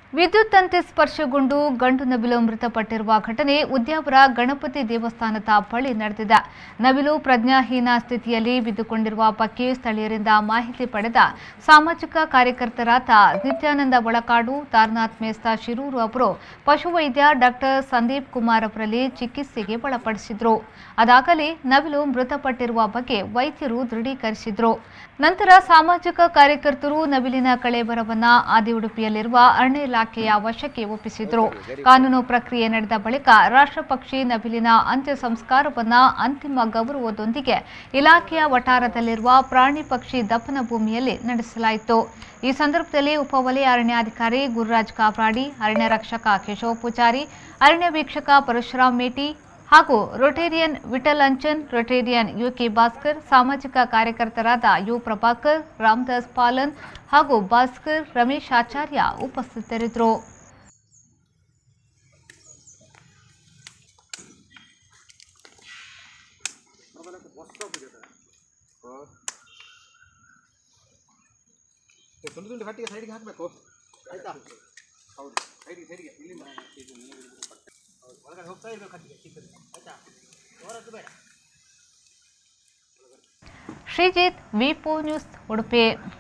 ವಿದ್ಯುತ್ ತಂತಿ ಸ್ಪರ್ಶಗೊಂಡು ಗಂಡು ನವಿಲು ಮೃತಪಟ್ಟಿರುವ ಘಟನೆ ಉದ್ಯಾವರ ಗಣಪತಿ ದೇವಸ್ಥಾನದ ಬಳಿ ನಡೆದಿದೆ. ನವಿಲು ಪ್ರಜ್ಞಾಹೀನ ಸ್ಥಿತಿಯಲ್ಲಿ ಬಿದ್ದುಕೊಂಡಿರುವ ಬಗ್ಗೆ ಸ್ಥಳೀಯರಿಂದ ಮಾಹಿತಿ ಪಡೆದ ಸಾಮಾಜಿಕ ಕಾರ್ಯಕರ್ತರಾದ ನಿತ್ಯಾನಂದ ಒಳಕಾಡು, ತಾರನಾಥ್ ಮೇಸ್ತಾ ಶಿರೂರು ಅವರು ಪಶುವೈದ್ಯ ಡಾಕ್ಟರ್ ಸಂದೀಪ್ ಕುಮಾರ್ ಅವರಲ್ಲಿ ಚಿಕಿತ್ಸೆಗೆ ಒಳಪಡಿಸಿದ್ರು. ಅದಾಗಲೇ ನವಿಲು ಮೃತಪಟ್ಟಿರುವ ಬಗ್ಗೆ ವೈದ್ಯರು ದೃಢೀಕರಿಸಿದ್ರು. ನಂತರ ಸಾಮಾಜಿಕ ಕಾರ್ಯಕರ್ತರು ನವಿಲಿನ ಕಳೇಬರವನ್ನ ಆದಿಉಡುಪಿಯಲ್ಲಿರುವ ಅರಣ್ಯ ಇಲಾಖೆಯ ವಶಕ್ಕೆ ಒಪ್ಪಿಸಿದ್ರು. ಕಾನೂನು ಪ್ರಕ್ರಿಯೆ ನಡೆದ ಬಳಿಕ ರಾಷ್ಟ್ರಪಕ್ಷಿ ನವಿಲಿನ ಅಂತ್ಯ ಸಂಸ್ಕಾರವನ್ನ ಅಂತಿಮ ಗೌರವದೊಂದಿಗೆ ಇಲಾಖೆಯ ವಠಾರದಲ್ಲಿರುವ ಪ್ರಾಣಿ ಪಕ್ಷಿ ದಫನ ಭೂಮಿಯಲ್ಲಿ ನಡೆಸಲಾಯಿತು. ಈ ಸಂದರ್ಭದಲ್ಲಿ ಉಪವಲಯ ಅರಣ್ಯಾಧಿಕಾರಿ ಗುರುರಾಜ್ ಕಾಪ್ರಾಡಿ, ಅರಣ್ಯ ರಕ್ಷಕ ಕೇಶವ ಪೂಜಾರಿ, ಅರಣ್ಯ ವೀಕ್ಷಕ ಪರಶುರಾಮ್ ಮೇಟಿ ಹಾಗೂ Rotarian Vittal Anchan, Rotarian UK Bhaskar, ಸಾಮಾಜಿಕ ಕಾರ್ಯಕರ್ತರಾದ ಯು ಪ್ರಭಾಕರ್, ರಾಮದಾಸ್ ಪಾಲನ್ ಹಾಗೂ ಭಾಸ್ಕರ್, ರಮೇಶ್ ಆಚಾರ್ಯ ಉಪಸ್ಥಿತರಿದ್ದರು. ಶ್ರೀಜಿತ್, ವಿ4 ನ್ಯೂಸ್, ಉಡುಪಿ.